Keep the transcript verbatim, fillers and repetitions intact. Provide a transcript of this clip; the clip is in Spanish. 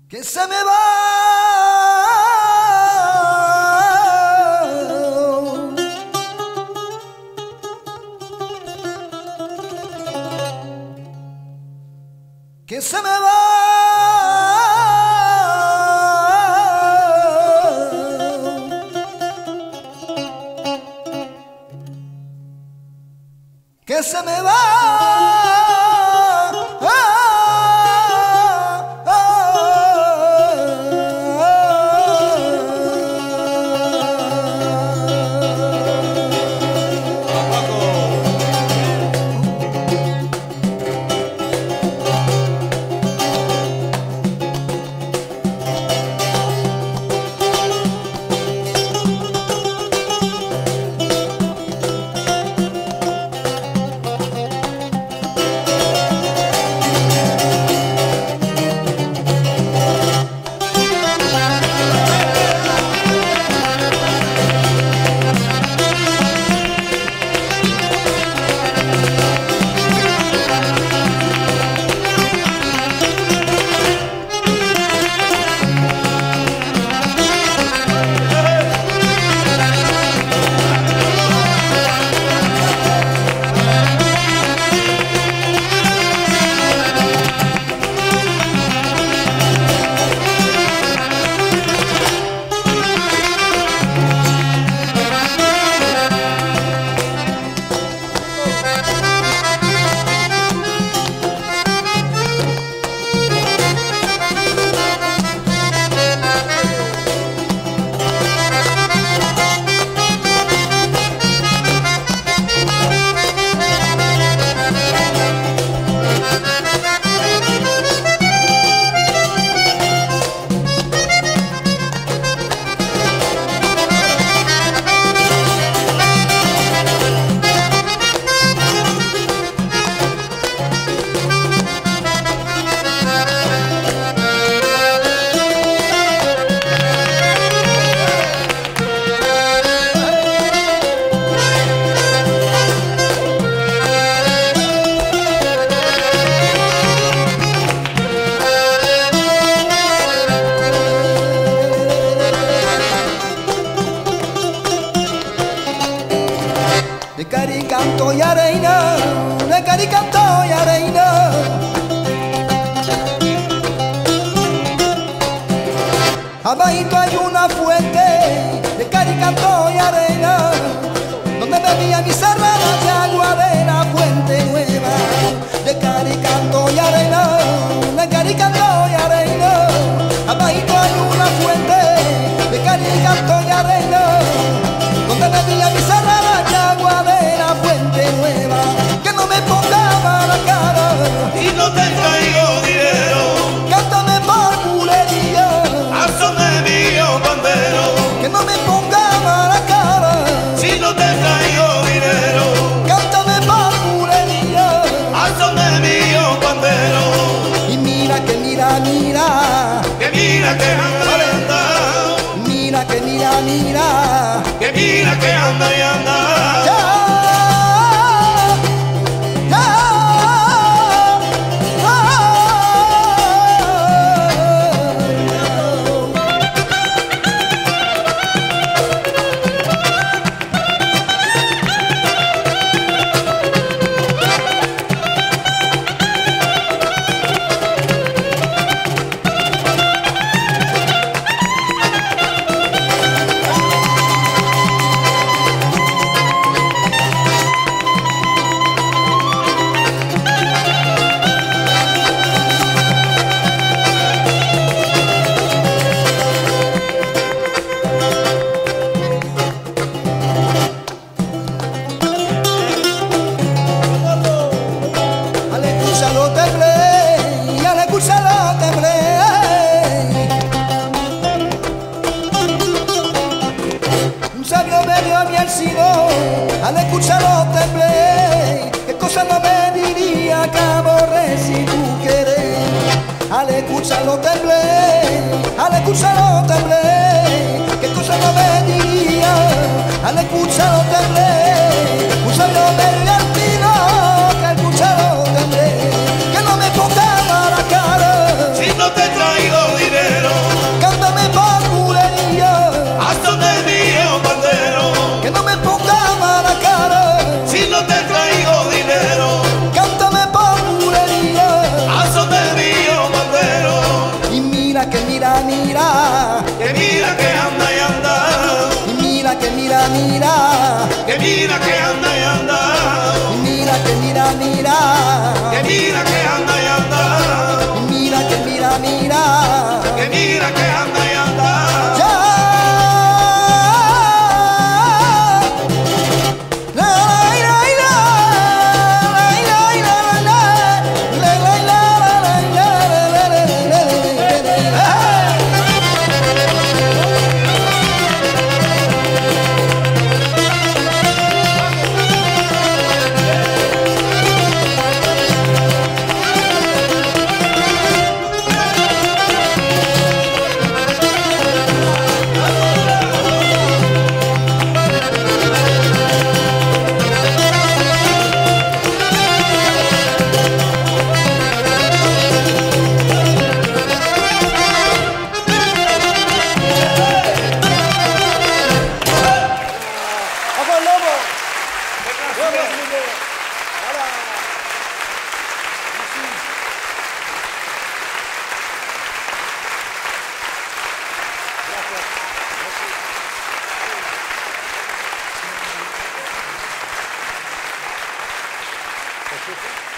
que se me va. Que se me va. Que se me va. De caricanto y arena, de caricanto y arena. Abajito hay una fuente de caricanto y arena, donde bebía mi serrana de agua de la fuente nueva. De caricanto y arena, de caricanto y arena. Abajito hay una fuente de caricanto y arena, donde bebía mi serrana de agua de la fuente nueva. Que no me ponga mala cara y no te traigo dinero. Cántame por bulería al son de mi bandero. Que no me ponga mala cara si no te traigo dinero. Cántame por bulería al son de mi bandero. Y mira que mira, mira, que mira que anda y anda. Mira que mira, mira, que mira que anda y anda. Ya. Al escucharlo temblé, qué cosa no me diría que aborré si tú quieres. Al escucharlo temblé, al escucharlo temblé, qué cosa no me diría. Al escucharlo temblé, un sabio me altino, que al escucharlo temblé, que no me ponga mala cara si no te traigo dinero. mira, que mira que anda y anda, y mira que mira, mira, que mira que anda y anda, y mira que mira, mira, que mira que anda y anda, y mira que mira, mira, que mira que anda y anda. ya. La, la, la, la, la, la, la, la, la, la, la, la, la, la, la, la, la. Gracias.